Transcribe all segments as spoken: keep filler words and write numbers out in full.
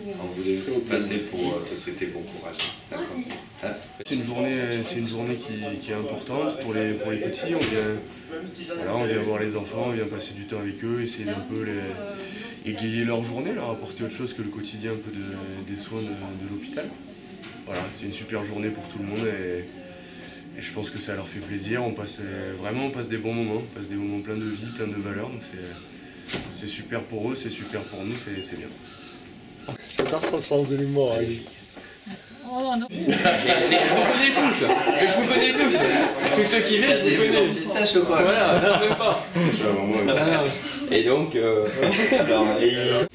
on voulait passer pour te souhaiter bon courage. D'accord. Hein? C'est une journée, c'est une journée qui, qui est importante pour les, pour les petits. On vient, voilà, on vient voir les enfants, on vient passer du temps avec eux, essayer d'un peu les, égayer leur journée, leur apporter autre chose que le quotidien un peu de, des soins de, de l'hôpital. Voilà, c'est une super journée pour tout le monde et, et je pense que ça leur fait plaisir. On passe vraiment, on passe des bons moments, on passe des moments pleins de vie, pleins de valeurs. Donc c'est super pour eux, c'est super pour nous, c'est bien. J'adore son sens de l'humour. Hein. Oh non. Je vous connais tous. Je vous connais tous. Tous ceux qui viennent, je vous connais. Tu sèches ou quoi? Voilà, même pas. Et donc. Euh... Alors, et...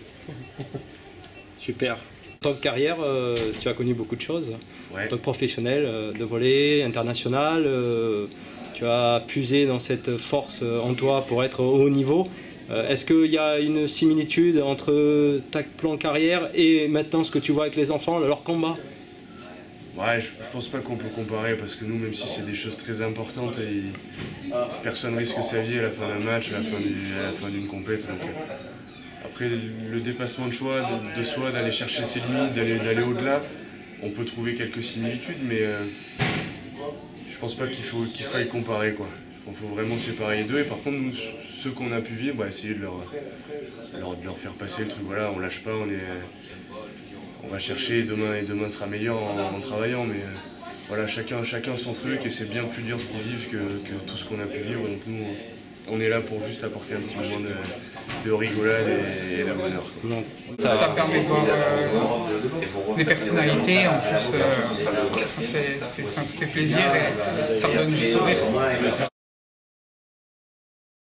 Super. En tant que carrière, euh, tu as connu beaucoup de choses. Ouais. En tant que professionnel euh, de volley international, euh, tu as puisé dans cette force en toi pour être au haut niveau. Euh, Est-ce qu'il y a une similitude entre ta plan carrière et maintenant ce que tu vois avec les enfants, leur combat? Ouais, je, je pense pas qu'on peut comparer parce que nous, même si c'est des choses très importantes, et personne risque sa vie à la fin d'un match, à la fin du, à la fin d'une compète. Donc, après, le dépassement de choix, de, de soi, d'aller chercher ses limites, d'aller au-delà, on peut trouver quelques similitudes, mais euh, je pense pas qu'il faut qu'il faille comparer, quoi. Il faut vraiment séparer les deux. Et par contre, nous, ceux qu'on a pu vivre, bah, essayer de leur, leur, de leur faire passer le truc. Voilà, on lâche pas, on est, on va chercher et demain, et demain sera meilleur en, en travaillant. Mais euh, voilà, chacun, chacun son truc et c'est bien plus dur ce qu'ils vivent que, que tout ce qu'on a pu vivre. Donc nous, on est là pour juste apporter un petit moment de, de rigolade et, et de bonheur. Ça, ça permet de voir euh, des personnalités, en plus, euh, ça, fait, ça fait plaisir et ça redonne du sourire.